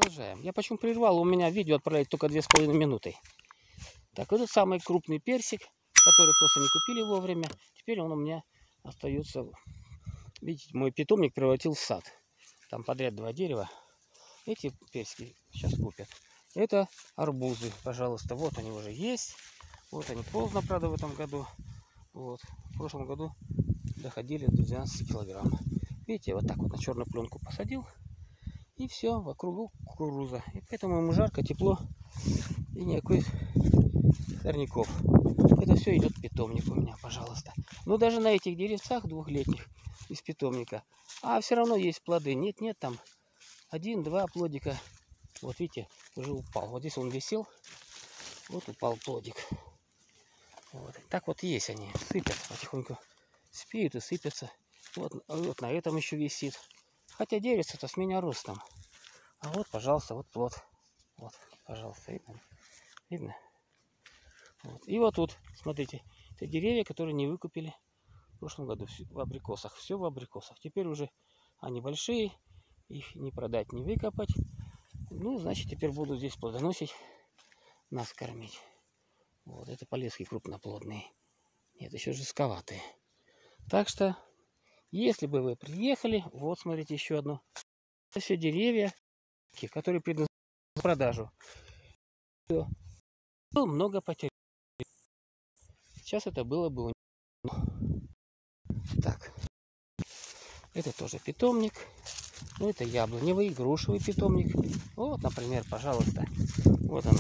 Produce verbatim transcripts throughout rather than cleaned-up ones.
продолжаем. Я почему прервал? У меня видео отправляет только две с половиной минуты. Так, этот самый крупный персик, который просто не купили вовремя. Теперь он у меня остается. Видите, мой питомник превратил в сад. Там подряд два дерева. Эти персики сейчас купят. Это арбузы, пожалуйста. Вот они уже есть. Вот они поздно, правда, в этом году. Вот. В прошлом году доходили до двенадцати килограмм. Видите, вот так вот на черную пленку посадил. И все, вокруг кукуруза. И поэтому ему жарко, тепло. И никакой сорняков. Это все идет питомник у меня, пожалуйста. Но даже на этих деревцах двухлетних из питомника. А все равно есть плоды. Нет, нет, там один-два плодика. Вот видите, уже упал. Вот здесь он висел. Вот упал плодик. Вот. Так вот есть они. Сыпятся потихоньку. Спеют и сыпятся. Вот, вот на этом еще висит. Хотя деревце-то с меня ростом. А вот, пожалуйста, вот плод. Вот, пожалуйста, видно? Видно? Вот. И вот тут, смотрите, это деревья, которые не выкупили в прошлом году в абрикосах. Все в абрикосах. Теперь уже они большие. Их не продать, не выкопать. Ну, значит, теперь буду здесь плодоносить, нас кормить. Вот, это полезки крупноплодные. Нет, еще жестковатые. Так что, если бы вы приехали, вот, смотрите, еще одно. Это все деревья, которые предназначены к продажу. Все. Много потеряно. Сейчас это было бы у него. Так. Это тоже питомник. Ну, это яблоневый, грушевый питомник. Вот, например, пожалуйста. Вот она.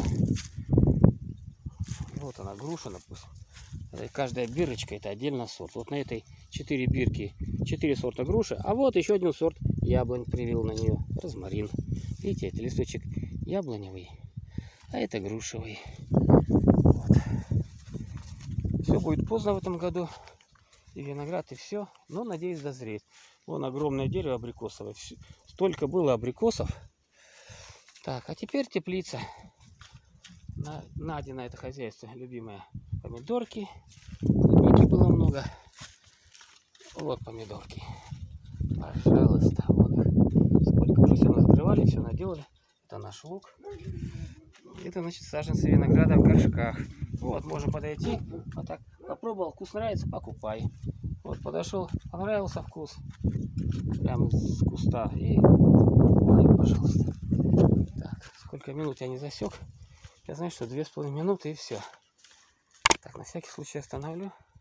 Вот она, груша, допустим. Каждая бирочка это отдельно сорт. Вот на этой четыре бирки, четыре сорта груши. А вот еще один сорт яблонь привил на нее. Розмарин. Видите, это листочек яблоневый. А это грушевый. Вот. Все будет поздно в этом году. И виноград, и все. Но надеюсь дозреть. Вон огромное дерево абрикосовое. Столько было абрикосов. Так, а теперь теплица. На, Надина это хозяйство любимое. Помидорки. Клубники было много. Вот помидорки. Пожалуйста. Вот их. Сколько уже все назакрывали, все наделали. Это наш лук. Это, значит, саженцы винограда в горшках. Вот, можем подойти. Вот так. Попробовал, вкус нравится, покупай. Вот, подошел, понравился вкус. Прямо с куста. И, ой, пожалуйста. Так, сколько минут я не засек. Я знаю, что две с половиной минуты и все. Так, на всякий случай остановлю.